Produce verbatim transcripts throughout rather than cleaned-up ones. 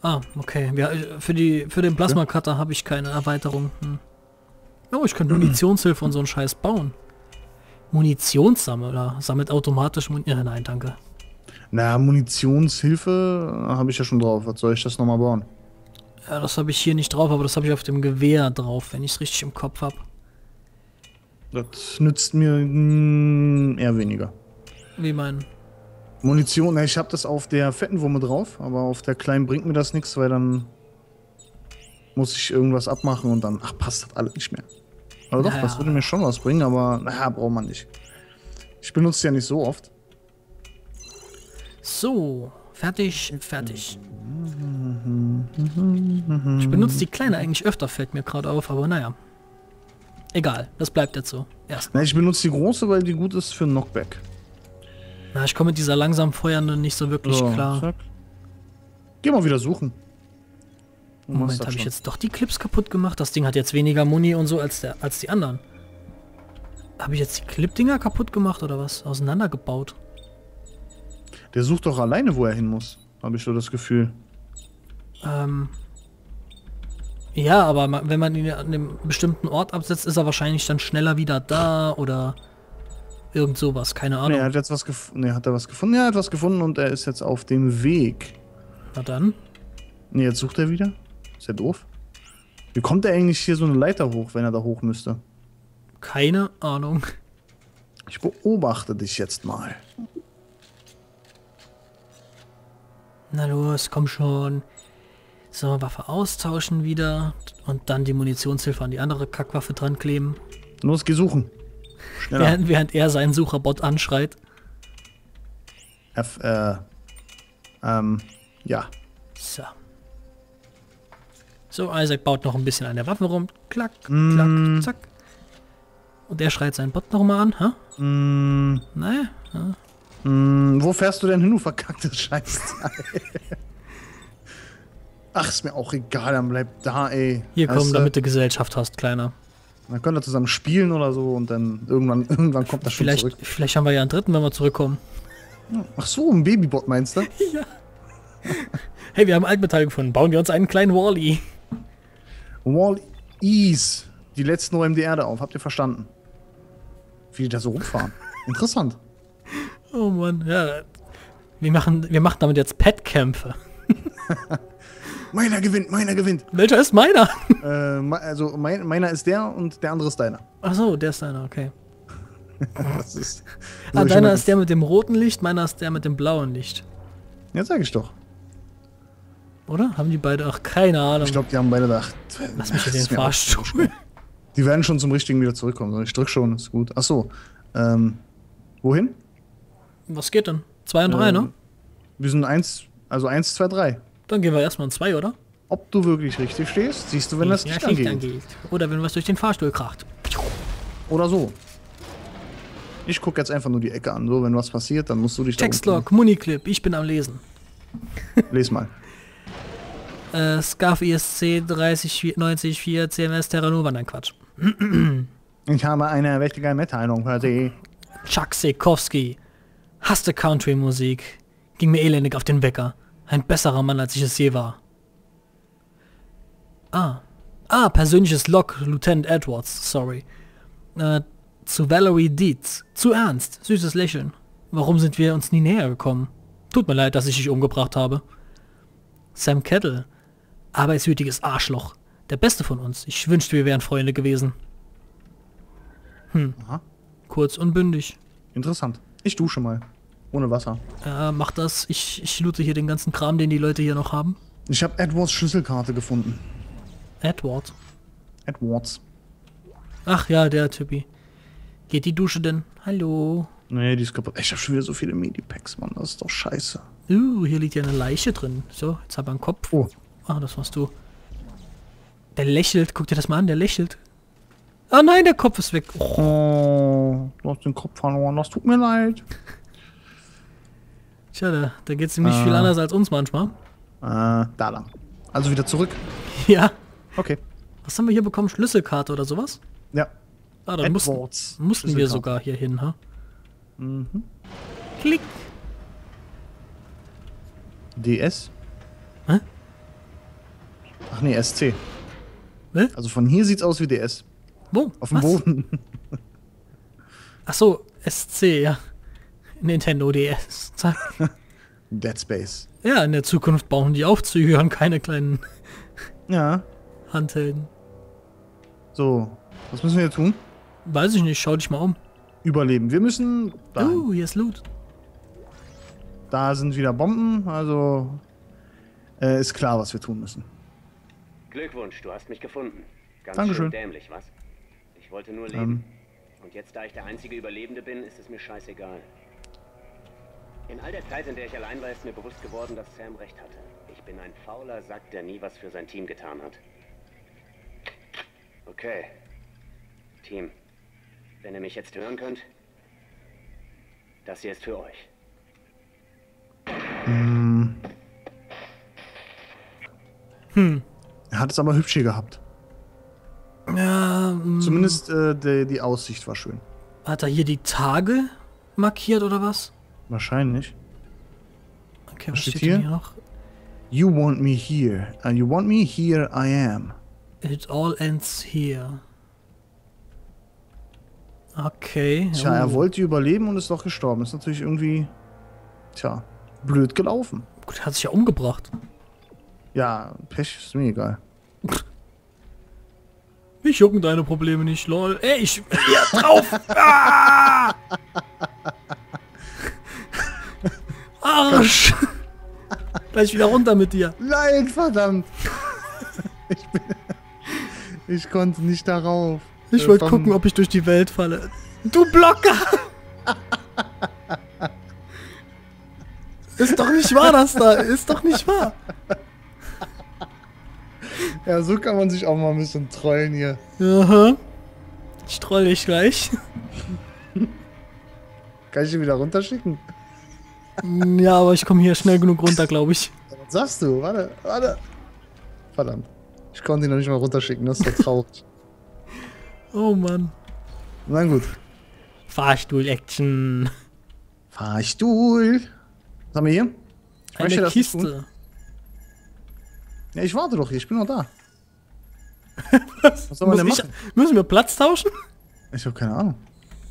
Ah, okay. Ja, für, die, für den Plasma-Cutter habe ich keine Erweiterung. Hm. Oh, ich könnte Munitionshilfe und so einen Scheiß bauen. Munitionssammler. Sammelt automatisch Munition. Ja, nein, danke. Na, Munitionshilfe habe ich ja schon drauf. Was soll ich das nochmal bauen? Ja, das habe ich hier nicht drauf, aber das habe ich auf dem Gewehr drauf, wenn ich es richtig im Kopf habe. Das nützt mir mh, eher weniger. Wie mein... Munition, na, ich habe das auf der fetten Wumme drauf, aber auf der kleinen bringt mir das nichts, weil dann muss ich irgendwas abmachen und dann, ach, passt das alles nicht mehr. Aber doch, Ja. das würde mir schon was bringen, aber naja, braucht man nicht. Ich benutze es ja nicht so oft. So, fertig, fertig. Ich benutze die kleine eigentlich öfter, fällt mir gerade auf, aber naja. Egal, das bleibt jetzt so. Erst. Na, ich benutze die große, weil die gut ist für Knockback. Na, ich komme mit dieser langsam feuernden nicht so wirklich So, klar. zack. Geh mal wieder suchen. Du machst Moment, das habe ich schon. jetzt doch die Clips kaputt gemacht? Das Ding hat jetzt weniger Muni und so als, der, als die anderen. Habe ich jetzt die Clip-Dinger kaputt gemacht oder was? Auseinandergebaut? Der sucht doch alleine, wo er hin muss. Habe ich so das Gefühl. Ähm... Ja, aber ma- wenn man ihn an einem bestimmten Ort absetzt, ist er wahrscheinlich dann schneller wieder da oder irgend sowas, keine Ahnung. Nee, er hat jetzt was gefunden. Nee, hat er was gefunden? Ja, er hat was gefunden und er ist jetzt auf dem Weg. Na dann. Nee, jetzt sucht er wieder. Ist ja doof. Wie kommt er eigentlich hier so eine Leiter hoch, wenn er da hoch müsste? Keine Ahnung. Ich beobachte dich jetzt mal. Na los, komm schon. So, Waffe austauschen wieder und dann die Munitionshilfe an die andere Kackwaffe dran kleben. Los, geh suchen. Schneller. Während, während er seinen Sucherbot anschreit. F, äh, ähm, ja. So. So, Isaac baut noch ein bisschen an der Waffe rum. Klack, klack, Mm. zack. Und der schreit seinen Bot noch mal an, hä? Mm, Naja. Ja. mm, wo fährst du denn hin, du verkacktes Scheißteil? Ach, ist mir auch egal, dann bleib da, ey. Hier Weißt komm, du? damit du Gesellschaft hast, Kleiner. Dann könnt ihr zusammen spielen oder so und dann irgendwann, irgendwann kommt das schon Vielleicht, zurück. vielleicht haben wir ja einen dritten, wenn wir zurückkommen. Ach so, ein Babybot meinst du? Ja. Hey, wir haben Altmetall gefunden. Bauen wir uns einen kleinen Wall-E. Wall-E's. Die letzten räumen die Erde auf. Habt ihr verstanden? Wie die da so rumfahren. Interessant. Oh Mann, ja. Wir machen, wir machen damit jetzt Pet-Kämpfe. Meiner gewinnt, meiner gewinnt. Welcher ist meiner? Äh, me- also mein, meiner ist der und der andere ist deiner. Ach so, der ist deiner, okay. Das ist. Ah, ich deiner immer- ist der mit dem roten Licht, meiner ist der mit dem blauen Licht. Ja, sag ich doch. Oder? Haben die beide? Ach, keine Ahnung. Ich glaube, die haben beide gedacht. Lass mich in das den ist mir auch Fahrstuhl. wurscht. Die werden schon zum Richtigen wieder zurückkommen. Ich drück schon, ist gut. Ach so. Ähm, wohin? Was geht denn? Zwei und drei, Ähm, ne? Wir sind eins, also eins, zwei, drei. Dann gehen wir erstmal in zwei, oder? Ob du wirklich richtig stehst, siehst du, wenn das ja, Licht Licht angeht. angeht. Oder wenn was durch den Fahrstuhl kracht. Oder so. Ich gucke jetzt einfach nur die Ecke an. So, wenn was passiert, dann musst du dich da Textlog, Municlip, ich bin am Lesen. umgucken. Les mal. Äh, Scarf I S C dreißig neunzig vier C M S Terranova, nein Quatsch. Ich habe eine wichtige Mitteilung für Sie. Chuck Sekowski. Hasste Country-Musik. Ging mir elendig auf den Wecker. Ein besserer Mann, als ich es je war. Ah. Ah, persönliches Log, Lieutenant Edwards, sorry. Äh, zu Valerie Dietz. Zu ernst. Süßes Lächeln. Warum sind wir uns nie näher gekommen? Tut mir leid, dass ich dich umgebracht habe. Sam Kettle. Arbeitswütiges Arschloch. Der Beste von uns. Ich wünschte, wir wären Freunde gewesen. Hm. Aha. Kurz und bündig. Interessant. Ich dusche mal. Ohne Wasser. Ja, mach das. Ich, ich loote hier den ganzen Kram, den die Leute hier noch haben. Ich habe Edwards Schlüsselkarte gefunden. Edward. Edwards. Ach ja, der Typi. Geht die Dusche denn? Hallo. Nee, die ist kaputt. Ich habe schon wieder so viele Medipacks, Mann. Das ist doch scheiße. Uh, hier liegt ja eine Leiche drin. So, jetzt hat er einen Kopf. Oh. Ah, das warst du. Der lächelt. Guck dir das mal an, der lächelt. Ah nein, der Kopf ist weg. Oh. Oh, du hast den Kopf verloren. Das tut mir leid. Tja, da, da geht's ihm nicht Ah. viel anders als uns manchmal. Äh, da lang. Also wieder zurück. Ja. Okay. Was haben wir hier bekommen? Schlüsselkarte oder sowas? Ja. Ah, dann mussten, Edwards mussten wir Schlüsselkarte. sogar hier hin, ha? Mhm. Klick. D S? Hä? nee, S C. Ne? Also von hier sieht's aus wie D S. Wo? Auf dem Was? Boden. Ach so, S C, ja. Nintendo D S. Zack. Dead Space. Ja, in der Zukunft bauen die Aufzüge und keine kleinen Ja. Handhelden. So. Was müssen wir jetzt tun? Weiß ich nicht, schau dich mal um. Überleben. Wir müssen. Da, Uh, hier ist Loot. da sind wieder Bomben, also äh, ist klar, was wir tun müssen. Glückwunsch, du hast mich gefunden. Ganz Dankeschön. schön dämlich, was? Ich wollte nur leben. Ähm. Und jetzt, da ich der einzige Überlebende bin, ist es mir scheißegal. In all der Zeit, in der ich allein war, ist mir bewusst geworden, dass Sam recht hatte. Ich bin ein fauler Sack, der nie was für sein Team getan hat. Okay. Team, wenn ihr mich jetzt hören könnt, das hier ist für euch. Hm. Hm. Er hat es aber hübsch hier gehabt. Ja, mm, Zumindest äh, die, die Aussicht war schön. hat er hier die Tage markiert oder was? Wahrscheinlich. Okay, Was was steht steht denn hier? hier noch? You want me here. And you want me here I am. It all ends here. Okay. Tja, oh. er wollte überleben und ist doch gestorben. Ist natürlich irgendwie, tja, blöd gelaufen. Gut, er hat sich ja umgebracht. Ja, Pech ist mir egal. Mich jucken deine Probleme nicht, lol. Ey, ich... Hier drauf! Ah! Arsch! Gleich wieder runter mit dir. Nein, verdammt! ich, bin, ich konnte nicht darauf. Ich Äh, wollte vom- gucken, ob ich durch die Welt falle. Du Blocker! Ist doch nicht wahr, das da. Ist doch nicht wahr. Ja, so kann man sich auch mal ein bisschen trollen hier. Aha. Ich troll dich gleich. Kann ich ihn wieder runterschicken? Ja, aber ich komme hier schnell genug runter, glaube ich. Was sagst du? Warte, warte. Verdammt. Ich konnte ihn noch nicht mal runterschicken, das ist doch traurig. Oh Mann. Na gut. Fahrstuhl-Action. Fahrstuhl. Was haben wir hier? Ich möchte Eine das nicht tun. Kiste. Ja, ich warte doch hier, ich bin noch da. Was soll man denn Muss ich, machen? müssen wir Platz tauschen? Ich habe keine Ahnung.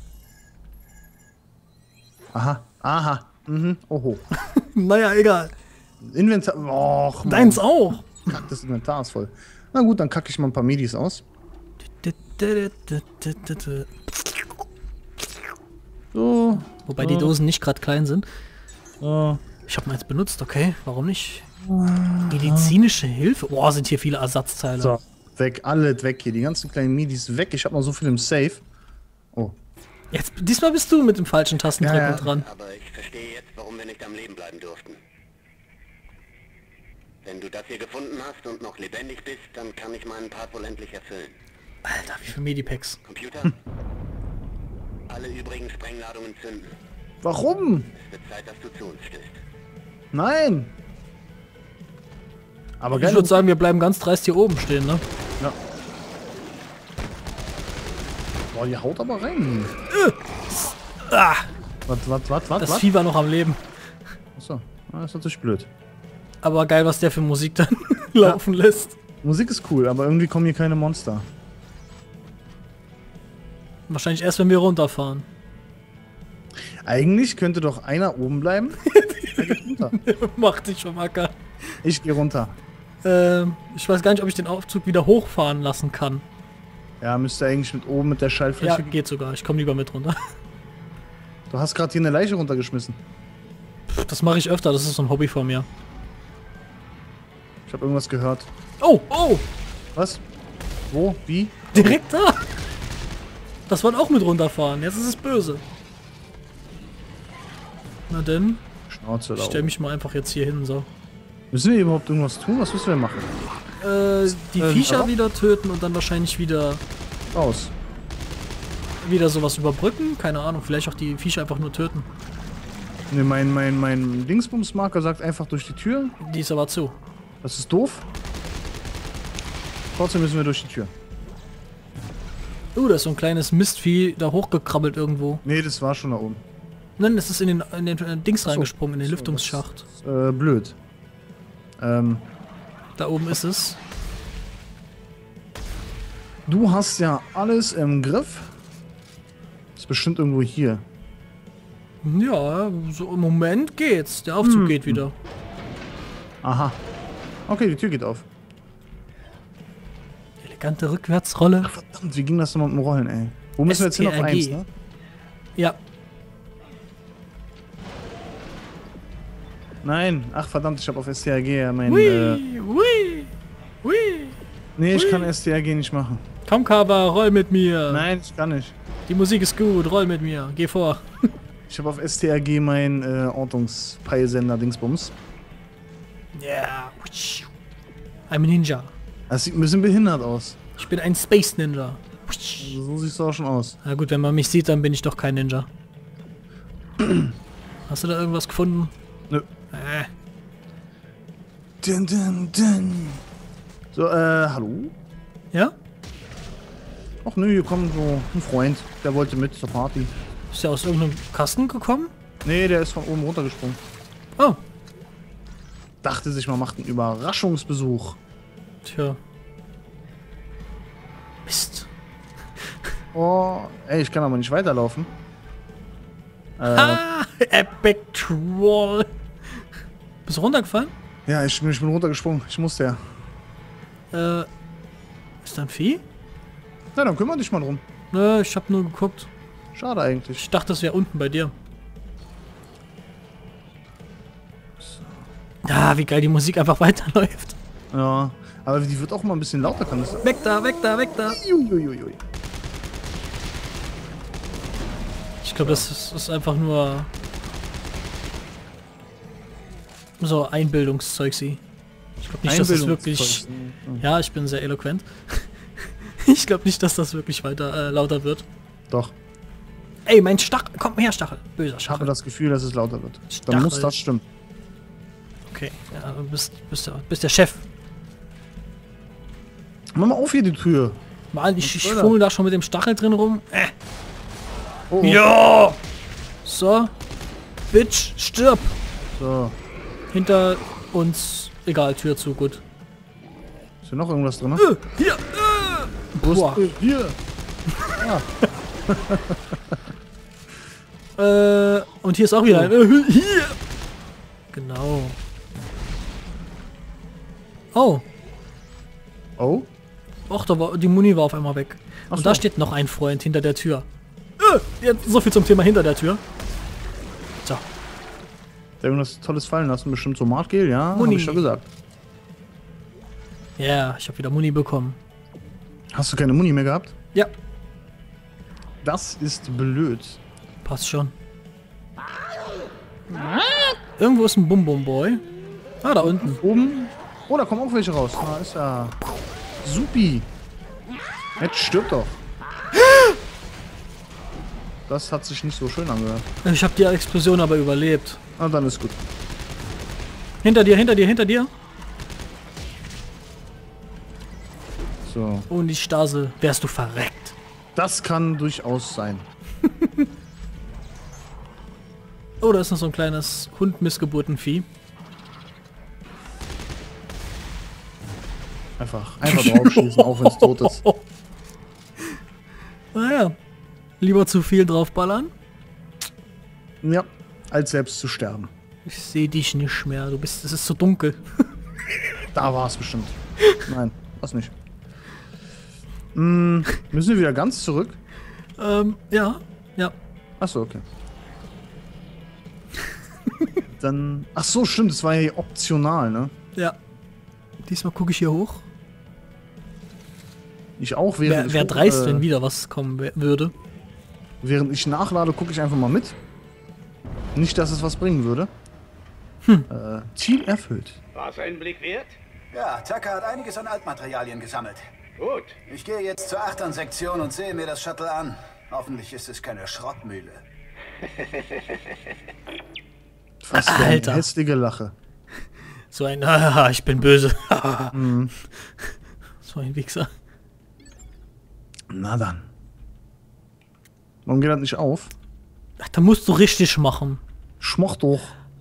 Aha, aha. Mhm, oho. Naja, egal. Inventar. Och, Mann. Deins auch. Kack, das Inventar ist voll. Na gut, dann kacke ich mal ein paar Midis aus. So. Wobei die Dosen nicht gerade klein sind. So. Ich habe mal jetzt benutzt, okay? Warum nicht? Medizinische Hilfe? Boah, sind hier viele Ersatzteile. So. Weg, alle weg hier. Die ganzen kleinen Midis weg. Ich habe noch so viel im Safe. Oh. Jetzt, diesmal bist du mit dem falschen Tastendrücken Ja, ja. dran. Aber ich verstehe jetzt, warum wir nicht am Leben bleiben durften. Wenn du das hier gefunden hast und noch lebendig bist, dann kann ich meinen Part wohl endlich erfüllen. Alter, wie viele Medipacks. Computer? Alle übrigen Sprengladungen zünden. Warum? Es wird Zeit, dass du zu uns stößt. Nein. Aber Ich geil. würde sagen, wir bleiben ganz dreist hier oben stehen, ne? Ja. Boah, die haut aber rein. Ah, Was, was, was, was, das was? Vieh war noch am Leben. Achso, das ist natürlich blöd. Aber geil, was der für Musik dann laufen lässt. Musik ist cool, aber irgendwie kommen hier keine Monster. Wahrscheinlich erst, wenn wir runterfahren. Eigentlich könnte doch einer oben bleiben. Der geht runter. Macht dich schon Acker. Ich gehe runter. Ähm, ich weiß gar nicht, ob ich den Aufzug wieder hochfahren lassen kann. Ja, müsste eigentlich mit oben mit der Ja, Schaltfläche. geht sogar. Ich komme lieber mit runter. Du hast gerade hier eine Leiche runtergeschmissen. Pff, das mache ich öfter. Das ist so ein Hobby von mir. Ich habe irgendwas gehört. Oh, oh, Was? Wo? Wie? direkt da. Das wollte auch mit runterfahren. Jetzt ist es böse. Na denn, Schnauze ich da stelle oben. mich mal einfach jetzt hier hin, so. Müssen wir überhaupt irgendwas tun? Was müssen wir machen? Äh, die Ähm, Viecher aber- wieder töten und dann wahrscheinlich wieder Raus. wieder sowas überbrücken. Keine Ahnung, vielleicht auch die Viecher einfach nur töten. Ne, mein, mein, mein Dingsbumsmarker sagt einfach durch die Tür. Die ist aber zu. Das ist doof. Trotzdem müssen wir durch die Tür. Uh, da ist so ein kleines Mistvieh da hochgekrabbelt irgendwo. Nee, das war schon da oben. Nein, das ist in den, in den äh, Dings Ach so. reingesprungen, in den So, Lüftungsschacht. das ist, äh, blöd. Ähm, Da oben ist es. Du hast ja alles im Griff. Ist bestimmt irgendwo hier. Ja, so im Moment geht's. Der Aufzug Hm. geht wieder. Aha. Okay, die Tür geht auf. Elegante Rückwärtsrolle. Ach, verdammt, wie ging das nochmal mit dem Rollen, ey? Wo müssen wir jetzt hin auf S T R G. eins, ne? Ja. Nein. Ach, verdammt, ich habe auf S T R G ja mein... Hui, Äh, hui, hui. nee, ich Hui. kann S T R G nicht machen. Komm, Kava, roll mit mir. Nein, ich kann nicht. Die Musik ist gut, roll mit mir. Geh vor. Ich habe auf S T R G mein äh, Ortungspeilsender-Dingsbums. Ja. Yeah. I'm a Ninja. Das sieht ein bisschen behindert aus. Ich bin ein Space Ninja. Also, so siehst du auch schon aus. Na gut, wenn man mich sieht, dann bin ich doch kein Ninja. Hast du da irgendwas gefunden? Nö. Äh. Dun, dun, dun. So, äh, hallo? Ja? Ach nö, hier kommt so ein Freund. Der wollte mit zur Party. Ist der aus irgendeinem Kasten gekommen? Nee, der ist von oben runtergesprungen. Oh. Dachte sich, man macht einen Überraschungsbesuch. Tja. Mist. Oh, ey, ich kann aber nicht weiterlaufen. Äh, Ah, Epic Troll. Bist du runtergefallen? ja, ich, ich bin runtergesprungen. Ich musste ja. Äh, ist da ein Vieh? Na, dann kümmere dich mal drum. Nö, ich hab nur geguckt. Schade eigentlich. Ich dachte, das wäre unten bei dir. Ah, wie geil die Musik einfach weiterläuft. Ja, aber die wird auch mal ein bisschen lauter, kann das. Weg da, weg da, weg da. Uiuiui. Ich glaube, das ist, ist einfach nur so Einbildungszeug, sie. Ich glaube nicht, dass das wirklich... Ja, ich bin sehr eloquent. Ich glaube nicht, dass das wirklich weiter äh, lauter wird. Doch. Ey, mein Stachel. Komm her, Stachel. Böser Ich habe Stachel. das Gefühl, dass es lauter wird. Stachel. Dann muss das stimmen. Okay, ja, du bist, bist, der, bist der Chef. Mach mal auf hier die Tür. Mal, ich, ich soll fummel da schon mit dem Stachel drin rum. Äh. Oh, oh. Ja! So. Bitch, stirb. So. Hinter uns. Egal, Tür zu, gut. Ist hier noch irgendwas drin? Ne? Äh, hier. Äh. Wo ist- Boah. äh, Hier. Äh, und hier ist auch wieder ein. Äh, hier! Genau. Oh. Oh. Och, da war, die Muni war auf einmal weg. Ach Und so. da steht noch ein Freund hinter der Tür. Äh, ja, so viel zum Thema hinter der Tür. So. Der irgendwas Tolles fallen lassen. Bestimmt so Martgel, ja? Hab Muni. ich schon gesagt. Ja, yeah, ich habe wieder Muni bekommen. Hast du keine Muni mehr gehabt? Ja, Das ist blöd. passt schon. Irgendwo ist ein Bum-Bum-Boy. Ah, da unten. Oben. Oh, da kommen auch welche raus. Da ist ja. Supi. Jetzt stirbt doch. Das hat sich nicht so schön angehört. Ich habe die Explosion aber überlebt. Ah, dann ist gut. Hinter dir, hinter dir, hinter dir. So. Und die Stase wärst du verreckt. Das kann durchaus sein. Oh, da ist noch so ein kleines Hund-Missgeburtenvieh. Einfach, einfach draufschießen, auch wenn es tot ist. Naja, lieber zu viel draufballern. Ja, als selbst zu sterben. Ich sehe dich nicht mehr, du bist, es ist so dunkel. Da war es bestimmt. Nein, was nicht. Hm, müssen wir wieder ganz zurück? ähm, ja, ja. Achso, okay. Dann. Ach so, stimmt, das war ja optional, ne? Ja. Diesmal gucke ich hier hoch. Ich auch, während Wer, ich wer guck, dreist, äh, wenn wieder was kommen wär- würde. Während ich nachlade, gucke ich einfach mal mit. Nicht, dass es was bringen würde. Hm. Äh, Ziel erfüllt. War es einen Blick wert? Ja, Tucker hat einiges an Altmaterialien gesammelt. Gut. Ich gehe jetzt zur Achtern-Sektion und sehe mir das Shuttle an. Hoffentlich ist es keine Schrottmühle. Was für eine Alter. hässliche Lache. So ein, ah, ich bin böse. mhm. So ein Wichser. Na dann. Warum geht das nicht auf? Ach, da musst du richtig machen. Schmoch doch.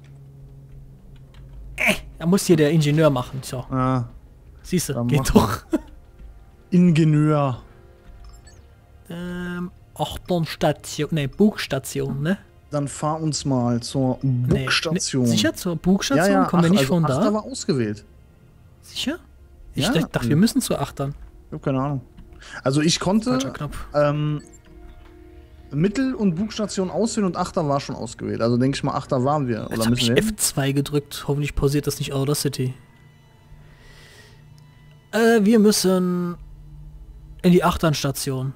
Äh, da muss hier der Ingenieur machen. So, Ah, siehst du, Dann geht mach doch. Ingenieur. Ähm, Achtern-Station, ne, Bugstation, ne? Dann fahr uns mal zur Nee, Bugstation. Ne, sicher, zur Bugstation? Ja, ja, Kommen wir ach, nicht also von Achter da? war ausgewählt. Sicher? Ich Ja. dachte, wir müssen zu Achtern. Ich hab keine Ahnung. Also ich Falscher konnte Knopf. ähm, Mittel- und Bugstation auswählen und Achter war schon ausgewählt. Also denke ich mal, Achter waren wir. Jetzt Oder habe müssen ich wir hin? F zwei gedrückt. Hoffentlich pausiert das nicht Outer City. Äh, wir müssen in die Achternstation.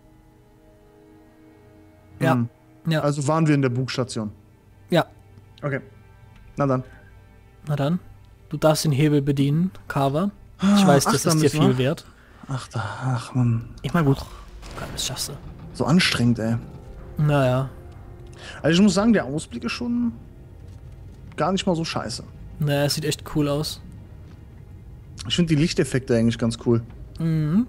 Ja, Hm. ja, Also waren wir in der Bugstation. ja. Okay. Na dann. Na dann. Du darfst den Hebel bedienen, Carver. Ich weiß, das Achter ist dir müssen viel wir. wert. Achter, ach man. Immer gut. Geil, das schaffst du. So anstrengend, ey. Naja. Also ich muss sagen, der Ausblick ist schon gar nicht mal so scheiße. Naja, es sieht echt cool aus. Ich finde die Lichteffekte eigentlich ganz cool. Mhm.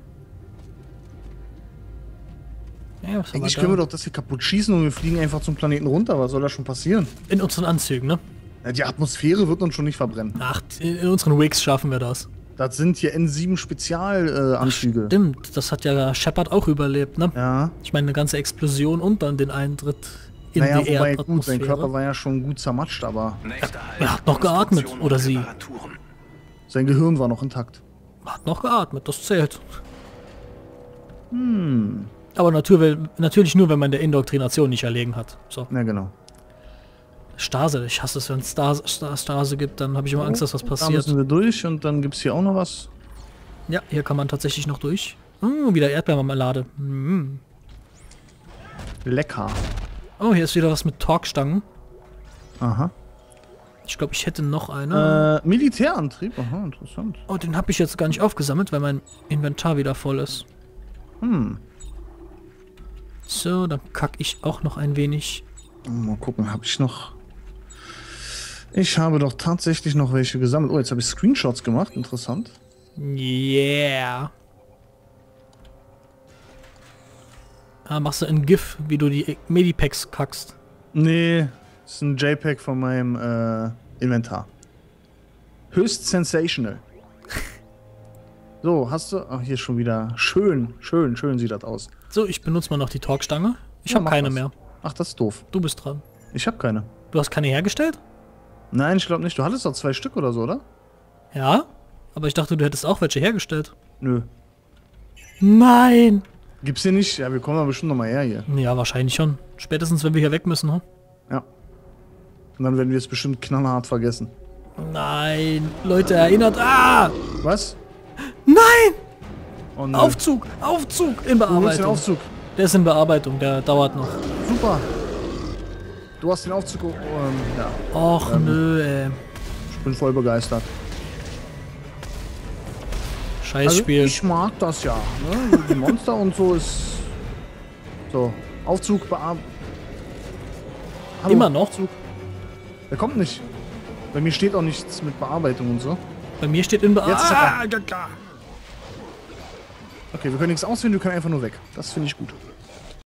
Ja, was haben Eigentlich wir können wir da? doch das hier kaputt schießen und wir fliegen einfach zum Planeten runter. Was soll da schon passieren? In unseren Anzügen, ne? Ja, die Atmosphäre wird uns schon nicht verbrennen. Ach, in unseren Wigs schaffen wir das. Das sind hier N sieben Spezialanzüge. Äh, Anzüge. Stimmt, das hat ja Shepard auch überlebt, ne? Ja. Ich meine, eine ganze Explosion und dann den Eintritt in Naja, die wobei gut, sein Erdatmosphäre. Körper war ja schon gut zermatscht, aber Er hat noch geatmet, oder sie. sein Gehirn war noch intakt. Hat noch geatmet, das zählt. Hm. Aber natür natürlich nur, wenn man der Indoktrination nicht erlegen hat. So. Ja, genau. Stase, ich hasse es, wenn es Stase, Sta- Stase gibt, dann habe ich immer Angst, dass was Da passiert. müssen wir durch und dann gibt's hier auch noch was. Ja, hier kann man tatsächlich noch durch. Hm, wieder Erdbeermarmelade. Hm. Lecker. Oh, hier ist wieder was mit Torquestangen. Aha. Ich glaube, ich hätte noch eine. Äh, Militärantrieb. Aha, interessant. Oh, den habe ich jetzt gar nicht aufgesammelt, weil mein Inventar wieder voll ist. Hm. So, dann kack ich auch noch ein wenig. Mal gucken, habe ich noch... Ich habe doch tatsächlich noch welche gesammelt. Oh, jetzt habe ich Screenshots gemacht. Interessant. Yeah. Ah, machst du ein GIF, wie du die Medipacks kackst. Nee, das ist ein JPEG von meinem äh, Inventar. Höchst sensational. So, hast du... Ach, hier schon wieder... Schön, schön, schön sieht das aus. So, ich benutze mal noch die Torquestange. Ich Ja, habe mach keine das. mehr. Ach, das ist doof. Du bist dran. Ich habe keine. Du hast keine hergestellt? Nein, ich glaube nicht. Du hattest doch zwei Stück oder so, oder? Ja. Aber ich dachte, du hättest auch welche hergestellt. Nö. Nein! Gibt's hier nicht? Ja, wir kommen aber bestimmt noch mal her hier. Ja, wahrscheinlich schon. Spätestens, wenn wir hier weg müssen, hm? Ja. Und dann werden wir es bestimmt knallhart vergessen. Nein! Leute, erinnert... Ah! Was? Nein! Oh, nö. Aufzug! Aufzug! In Du holst den Bearbeitung. Aufzug. Der ist in Bearbeitung, der dauert noch. Super. Du hast den Aufzug... Oh, ähm, ja. Och, Ähm. nö, ey. Ich bin voll begeistert. Scheißspiel. Also ich mag das ja. Ne? Die Monster und so ist... So. Aufzug bearbeitet. Immer noch? Der kommt nicht. Bei mir steht auch nichts mit Bearbeitung und so. Bei mir steht in Bearbeitung. Jetzt ist er Ah, ja, klar. Okay, wir können nichts auswählen, wir können einfach nur weg. Das finde ich gut.